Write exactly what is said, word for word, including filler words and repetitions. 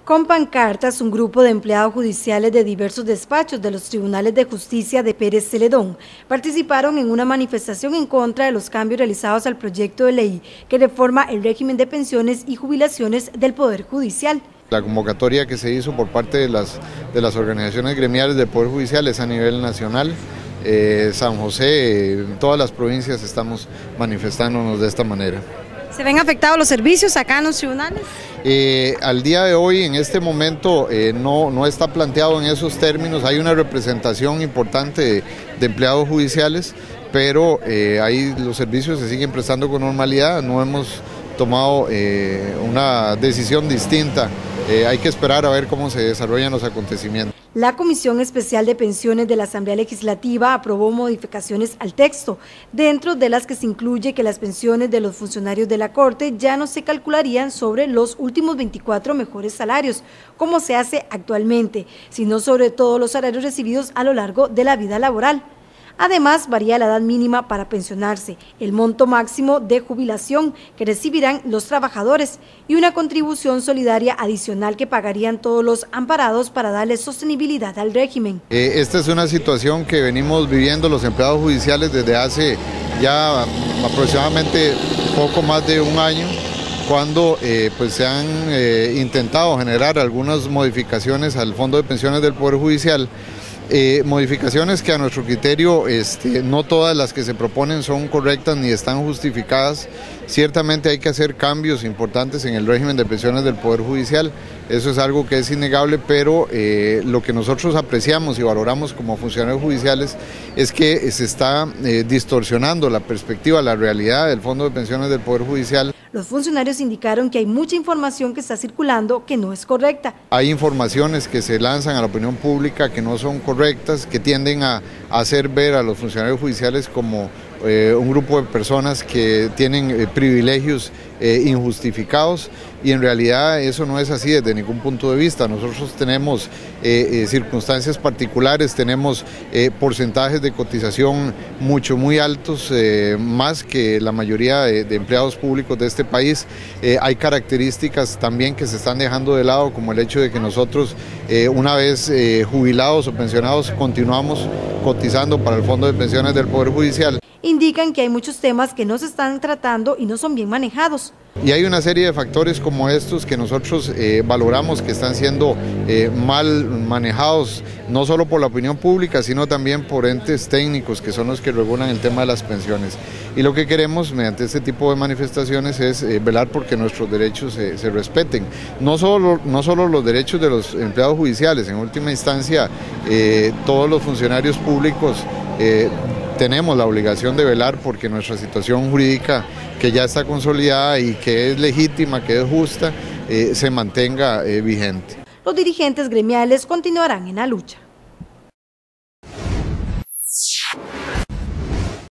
Con pancartas, un grupo de empleados judiciales de diversos despachos de los tribunales de justicia de Pérez Celedón participaron en una manifestación en contra de los cambios realizados al proyecto de ley que reforma el régimen de pensiones y jubilaciones del Poder Judicial. La convocatoria que se hizo por parte de las, de las organizaciones gremiales del Poder Judicial es a nivel nacional. Eh, San José, en todas las provincias estamos manifestándonos de esta manera. ¿Se ven afectados los servicios acá en los tribunales? Eh, al día de hoy, en este momento, eh, no, no está planteado en esos términos. Hay una representación importante de, de empleados judiciales, pero eh, ahí los servicios se siguen prestando con normalidad. No hemos tomado eh, una decisión distinta. Eh, hay que esperar a ver cómo se desarrollan los acontecimientos. La Comisión Especial de Pensiones de la Asamblea Legislativa aprobó modificaciones al texto, dentro de las que se incluye que las pensiones de los funcionarios de la Corte ya no se calcularían sobre los últimos veinticuatro mejores salarios, como se hace actualmente, sino sobre todos los salarios recibidos a lo largo de la vida laboral. Además, varía la edad mínima para pensionarse, el monto máximo de jubilación que recibirán los trabajadores y una contribución solidaria adicional que pagarían todos los amparados para darle sostenibilidad al régimen. Eh, esta es una situación que venimos viviendo los empleados judiciales desde hace ya aproximadamente poco más de un año, cuando eh, pues se han eh, intentado generar algunas modificaciones al Fondo de Pensiones del Poder Judicial. Eh, modificaciones que a nuestro criterio este, no todas las que se proponen son correctas ni están justificadas. Ciertamente hay que hacer cambios importantes en el régimen de pensiones del Poder Judicial, eso es algo que es innegable, pero eh, lo que nosotros apreciamos y valoramos como funcionarios judiciales es que se está eh, distorsionando la perspectiva, la realidad del Fondo de Pensiones del Poder Judicial. Los funcionarios indicaron que hay mucha información que está circulando que no es correcta. Hay informaciones que se lanzan a la opinión pública que no son correctas, que tienden a, a hacer ver a los funcionarios judiciales como eh, un grupo de personas que tienen eh, privilegios eh, injustificados, y en realidad eso no es así desde ningún punto de vista. Nosotros tenemos eh, eh, circunstancias particulares, tenemos eh, porcentajes de cotización mucho muy altos, eh, más que la mayoría de, de empleados públicos de este país. Eh, hay características también que se están dejando de lado, como el hecho de que nosotros eh, una vez eh, jubilados o pensionados continuamos cotizando para el Fondo de Pensiones del Poder Judicial. Indican que hay muchos temas que no se están tratando y no son bien manejados. Y hay una serie de factores como estos que nosotros eh, valoramos que están siendo eh, mal manejados, no solo por la opinión pública, sino también por entes técnicos que son los que regulan el tema de las pensiones. Y lo que queremos mediante este tipo de manifestaciones es eh, velar porque nuestros derechos se, se respeten. No solo, no solo los derechos de los empleados judiciales, en última instancia eh, todos los funcionarios públicos eh, tenemos la obligación de velar porque nuestra situación jurídica, que ya está consolidada y que es legítima, que es justa, eh, se mantenga eh, vigente. Los dirigentes gremiales continuarán en la lucha.